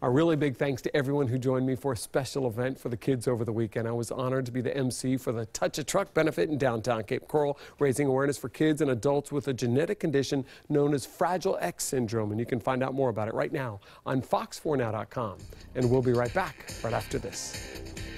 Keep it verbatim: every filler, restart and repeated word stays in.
A really big thanks to everyone who joined me for a special event for the kids over the weekend. I was honored to be the emcee for the Touch a Truck benefit in downtown Cape Coral, raising awareness for kids and adults with a genetic condition known as Fragile X syndrome. And you can find out more about it right now on fox four now dot com. And we'll be right back right after this.